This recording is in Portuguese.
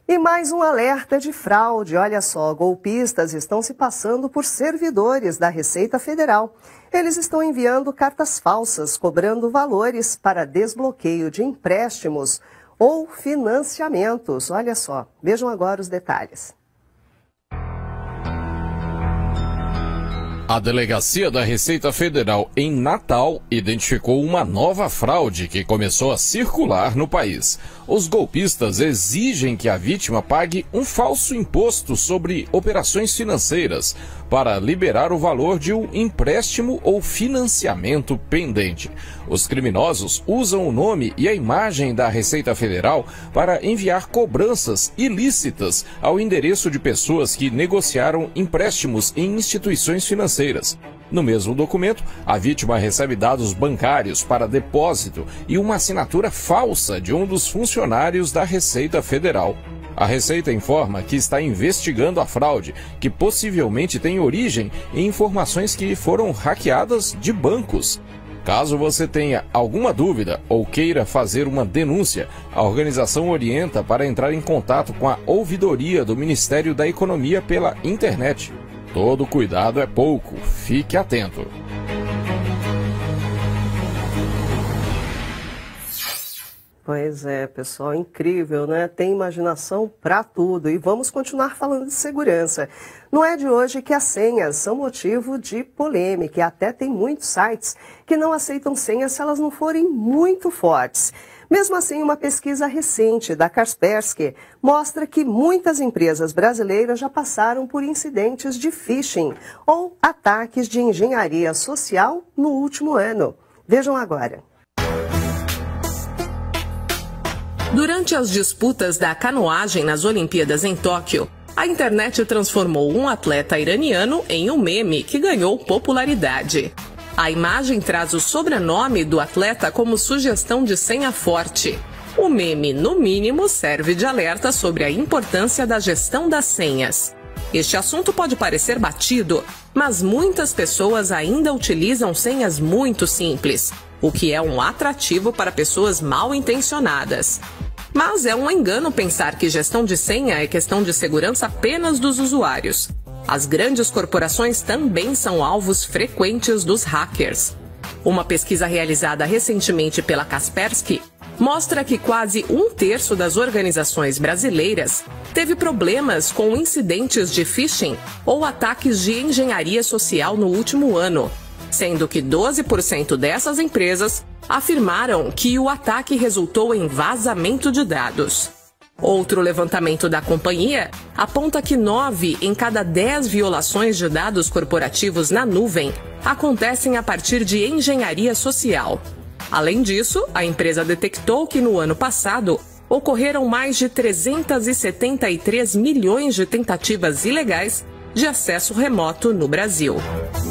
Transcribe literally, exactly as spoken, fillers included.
E mais um alerta de fraude. Olha só, golpistas estão se passando por servidores da Receita Federal. Eles estão enviando cartas falsas, cobrando valores para desbloqueio de empréstimos ou financiamentos. Olha só, vejam agora os detalhes. A Delegacia da Receita Federal em Natal identificou uma nova fraude que começou a circular no país. Os golpistas exigem que a vítima pague um falso imposto sobre operações financeiras para liberar o valor de um empréstimo ou financiamento pendente. Os criminosos usam o nome e a imagem da Receita Federal para enviar cobranças ilícitas ao endereço de pessoas que negociaram empréstimos em instituições financeiras. No mesmo documento, a vítima recebe dados bancários para depósito e uma assinatura falsa de um dos funcionários da Receita Federal. A Receita informa que está investigando a fraude, que possivelmente tem origem em informações que foram hackeadas de bancos. Caso você tenha alguma dúvida ou queira fazer uma denúncia, a organização orienta para entrar em contato com a ouvidoria do Ministério da Economia pela internet. Todo cuidado é pouco, fique atento. Pois é, pessoal, incrível, né? Tem imaginação para tudo. E vamos continuar falando de segurança. Não é de hoje que as senhas são motivo de polêmica. E até tem muitos sites que não aceitam senhas se elas não forem muito fortes. Mesmo assim, uma pesquisa recente da Kaspersky mostra que muitas empresas brasileiras já passaram por incidentes de phishing ou ataques de engenharia social no último ano. Vejam agora. Durante as disputas da canoagem nas Olimpíadas em Tóquio, a internet transformou um atleta iraniano em um meme que ganhou popularidade. A imagem traz o sobrenome do atleta como sugestão de senha forte. O meme, no mínimo, serve de alerta sobre a importância da gestão das senhas. Este assunto pode parecer batido, mas muitas pessoas ainda utilizam senhas muito simples, o que é um atrativo para pessoas mal intencionadas. Mas é um engano pensar que gestão de senha é questão de segurança apenas dos usuários. As grandes corporações também são alvos frequentes dos hackers. Uma pesquisa realizada recentemente pela Kaspersky mostra que quase um terço das organizações brasileiras teve problemas com incidentes de phishing ou ataques de engenharia social no último ano, sendo que doze por cento dessas empresas afirmaram que o ataque resultou em vazamento de dados. Outro levantamento da companhia aponta que nove em cada dez violações de dados corporativos na nuvem acontecem a partir de engenharia social. Além disso, a empresa detectou que no ano passado ocorreram mais de trezentos e setenta e três milhões de tentativas ilegais de acesso remoto no Brasil.